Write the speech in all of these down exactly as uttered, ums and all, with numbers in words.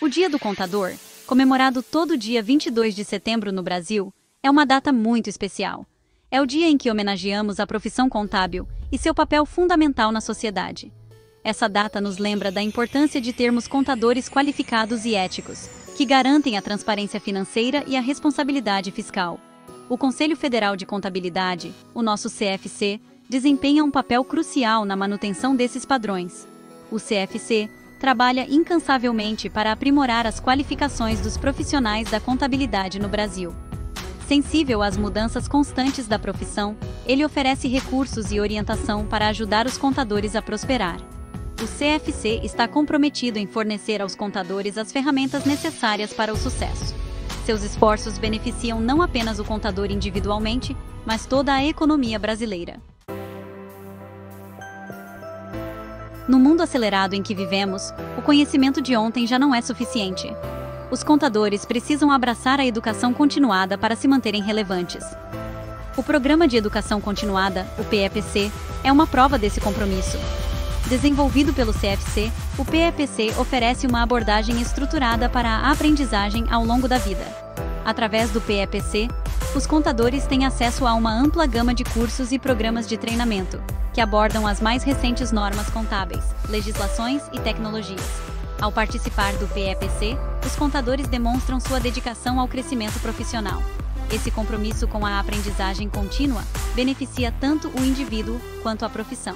O Dia do Contador, comemorado todo dia vinte e dois de setembro no Brasil, é uma data muito especial. É o dia em que homenageamos a profissão contábil e seu papel fundamental na sociedade. Essa data nos lembra da importância de termos contadores qualificados e éticos, que garantem a transparência financeira e a responsabilidade fiscal. O Conselho Federal de Contabilidade, o nosso C F C, desempenha um papel crucial na manutenção desses padrões. O C F C trabalha incansavelmente para aprimorar as qualificações dos profissionais da contabilidade no Brasil. Sensível às mudanças constantes da profissão, ele oferece recursos e orientação para ajudar os contadores a prosperar. O C F C está comprometido em fornecer aos contadores as ferramentas necessárias para o sucesso. Seus esforços beneficiam não apenas o contador individualmente, mas toda a economia brasileira. No mundo acelerado em que vivemos, o conhecimento de ontem já não é suficiente. Os contadores precisam abraçar a educação continuada para se manterem relevantes. O Programa de Educação Continuada, o P E P C, é uma prova desse compromisso. Desenvolvido pelo C F C, o P E P C oferece uma abordagem estruturada para a aprendizagem ao longo da vida. Através do P E P C, os contadores têm acesso a uma ampla gama de cursos e programas de treinamento, que abordam as mais recentes normas contábeis, legislações e tecnologias. Ao participar do P E P C, os contadores demonstram sua dedicação ao crescimento profissional. Esse compromisso com a aprendizagem contínua beneficia tanto o indivíduo quanto a profissão.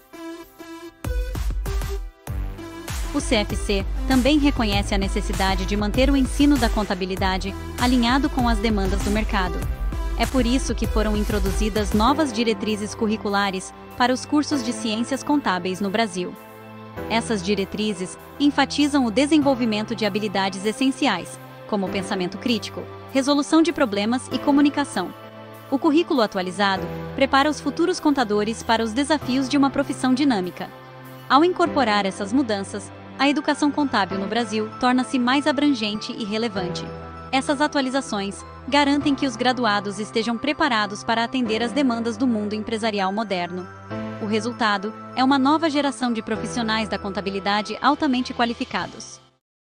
O C F C também reconhece a necessidade de manter o ensino da contabilidade alinhado com as demandas do mercado. É por isso que foram introduzidas novas diretrizes curriculares para os cursos de ciências contábeis no Brasil. Essas diretrizes enfatizam o desenvolvimento de habilidades essenciais, como pensamento crítico, resolução de problemas e comunicação. O currículo atualizado prepara os futuros contadores para os desafios de uma profissão dinâmica. Ao incorporar essas mudanças, a educação contábil no Brasil torna-se mais abrangente e relevante. Essas atualizações garantem que os graduados estejam preparados para atender às demandas do mundo empresarial moderno. O resultado é uma nova geração de profissionais da contabilidade altamente qualificados.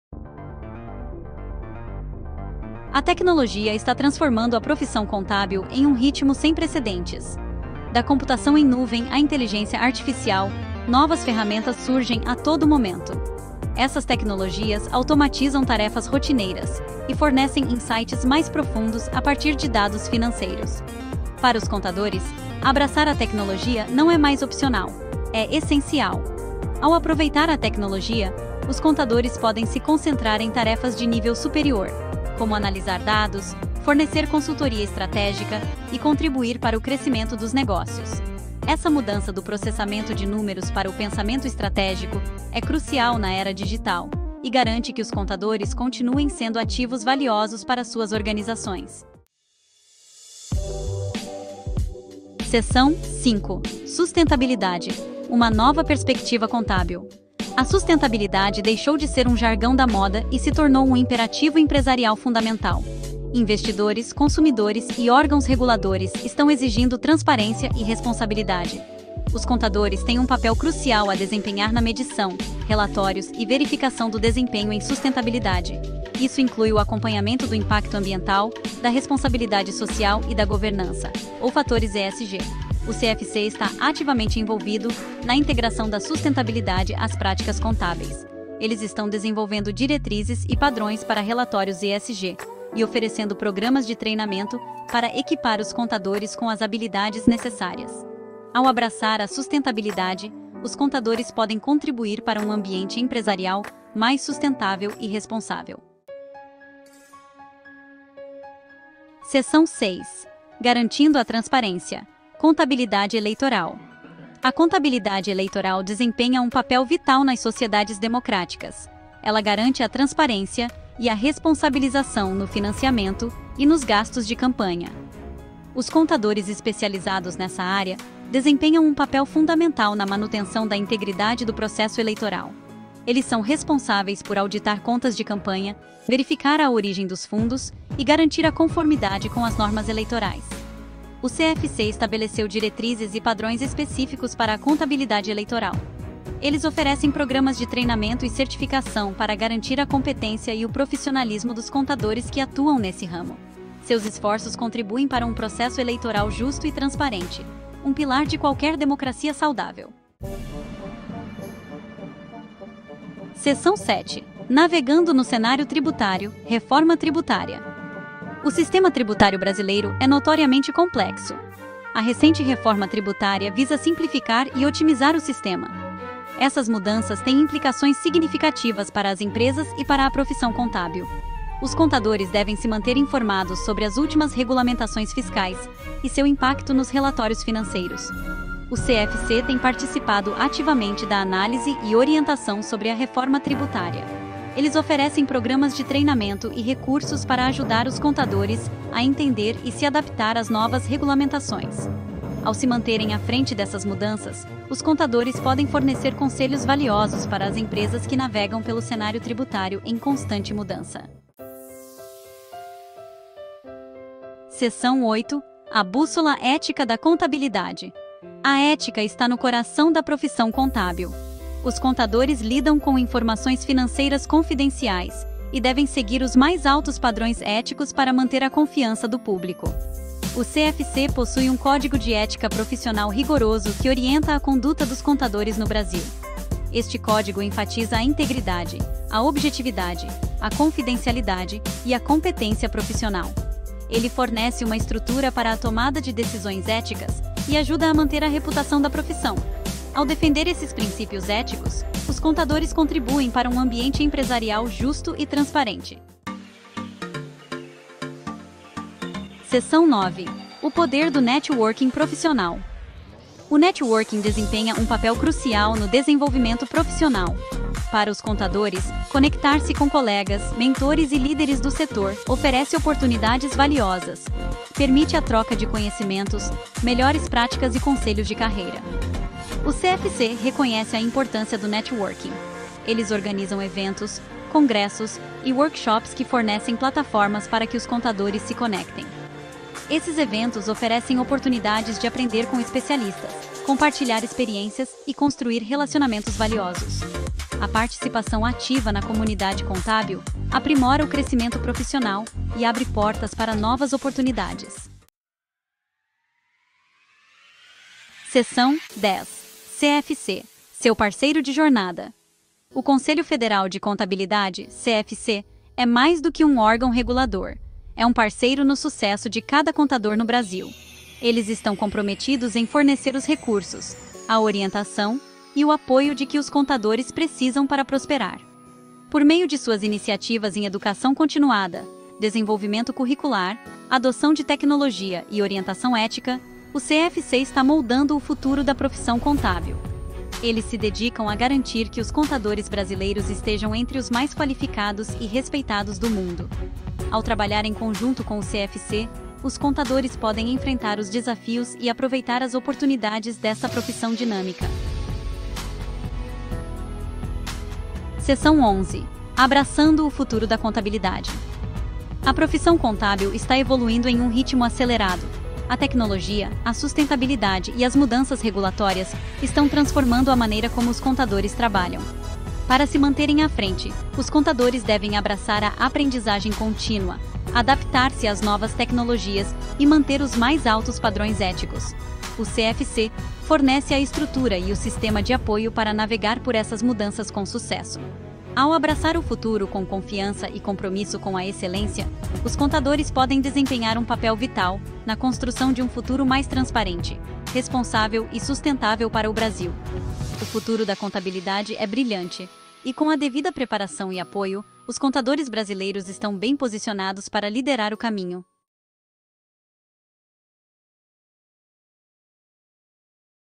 A tecnologia está transformando a profissão contábil em um ritmo sem precedentes. Da computação em nuvem à inteligência artificial, novas ferramentas surgem a todo momento. Essas tecnologias automatizam tarefas rotineiras e fornecem insights mais profundos a partir de dados financeiros. Para os contadores, abraçar a tecnologia não é mais opcional, é essencial. Ao aproveitar a tecnologia, os contadores podem se concentrar em tarefas de nível superior, como analisar dados, fornecer consultoria estratégica e contribuir para o crescimento dos negócios. Essa mudança do processamento de números para o pensamento estratégico é crucial na era digital e garante que os contadores continuem sendo ativos valiosos para suas organizações. Seção cinco. Sustentabilidade. Uma nova perspectiva contábil. A sustentabilidade deixou de ser um jargão da moda e se tornou um imperativo empresarial fundamental. Investidores, consumidores e órgãos reguladores estão exigindo transparência e responsabilidade. Os contadores têm um papel crucial a desempenhar na medição, relatórios e verificação do desempenho em sustentabilidade. Isso inclui o acompanhamento do impacto ambiental, da responsabilidade social e da governança, ou fatores E S G. O C F C está ativamente envolvido na integração da sustentabilidade às práticas contábeis. Eles estão desenvolvendo diretrizes e padrões para relatórios E S G e oferecendo programas de treinamento para equipar os contadores com as habilidades necessárias. Ao abraçar a sustentabilidade, os contadores podem contribuir para um ambiente empresarial mais sustentável e responsável. Seção seis. Garantindo a transparência. Contabilidade eleitoral. A contabilidade eleitoral desempenha um papel vital nas sociedades democráticas. Ela garante a transparência e a responsabilização no financiamento e nos gastos de campanha. Os contadores especializados nessa área desempenham um papel fundamental na manutenção da integridade do processo eleitoral. Eles são responsáveis por auditar contas de campanha, verificar a origem dos fundos e garantir a conformidade com as normas eleitorais. O C F C estabeleceu diretrizes e padrões específicos para a contabilidade eleitoral. Eles oferecem programas de treinamento e certificação para garantir a competência e o profissionalismo dos contadores que atuam nesse ramo. Seus esforços contribuem para um processo eleitoral justo e transparente, um pilar de qualquer democracia saudável. Seção sete. Navegando no cenário tributário, reforma tributária. O sistema tributário brasileiro é notoriamente complexo. A recente reforma tributária visa simplificar e otimizar o sistema. Essas mudanças têm implicações significativas para as empresas e para a profissão contábil. Os contadores devem se manter informados sobre as últimas regulamentações fiscais e seu impacto nos relatórios financeiros. O C F C tem participado ativamente da análise e orientação sobre a reforma tributária. Eles oferecem programas de treinamento e recursos para ajudar os contadores a entender e se adaptar às novas regulamentações. Ao se manterem à frente dessas mudanças, os contadores podem fornecer conselhos valiosos para as empresas que navegam pelo cenário tributário em constante mudança. Seção oito. A bússola ética da contabilidade. A ética está no coração da profissão contábil. Os contadores lidam com informações financeiras confidenciais e devem seguir os mais altos padrões éticos para manter a confiança do público. O C F C possui um código de ética profissional rigoroso que orienta a conduta dos contadores no Brasil. Este código enfatiza a integridade, a objetividade, a confidencialidade e a competência profissional. Ele fornece uma estrutura para a tomada de decisões éticas e ajuda a manter a reputação da profissão. Ao defender esses princípios éticos, os contadores contribuem para um ambiente empresarial justo e transparente. Seção nove. O poder do networking profissional. O networking desempenha um papel crucial no desenvolvimento profissional. Para os contadores, conectar-se com colegas, mentores e líderes do setor oferece oportunidades valiosas. Permite a troca de conhecimentos, melhores práticas e conselhos de carreira. O C F C reconhece a importância do networking. Eles organizam eventos, congressos e workshops que fornecem plataformas para que os contadores se conectem. Esses eventos oferecem oportunidades de aprender com especialistas, compartilhar experiências e construir relacionamentos valiosos. A participação ativa na comunidade contábil aprimora o crescimento profissional e abre portas para novas oportunidades. Seção dez. C F C, seu parceiro de jornada. O Conselho Federal de Contabilidade, C F C, é mais do que um órgão regulador. É um parceiro no sucesso de cada contador no Brasil. Eles estão comprometidos em fornecer os recursos, a orientação e o apoio de que os contadores precisam para prosperar. Por meio de suas iniciativas em educação continuada, desenvolvimento curricular, adoção de tecnologia e orientação ética, o C F C está moldando o futuro da profissão contábil. Eles se dedicam a garantir que os contadores brasileiros estejam entre os mais qualificados e respeitados do mundo. Ao trabalhar em conjunto com o C F C, os contadores podem enfrentar os desafios e aproveitar as oportunidades dessa profissão dinâmica. Seção onze. Abraçando o futuro da contabilidade. A profissão contábil está evoluindo em um ritmo acelerado. A tecnologia, a sustentabilidade e as mudanças regulatórias estão transformando a maneira como os contadores trabalham. Para se manterem à frente, os contadores devem abraçar a aprendizagem contínua, adaptar-se às novas tecnologias e manter os mais altos padrões éticos. O C F C fornece a estrutura e o sistema de apoio para navegar por essas mudanças com sucesso. Ao abraçar o futuro com confiança e compromisso com a excelência, os contadores podem desempenhar um papel vital na construção de um futuro mais transparente, responsável e sustentável para o Brasil. O futuro da contabilidade é brilhante, e com a devida preparação e apoio, os contadores brasileiros estão bem posicionados para liderar o caminho.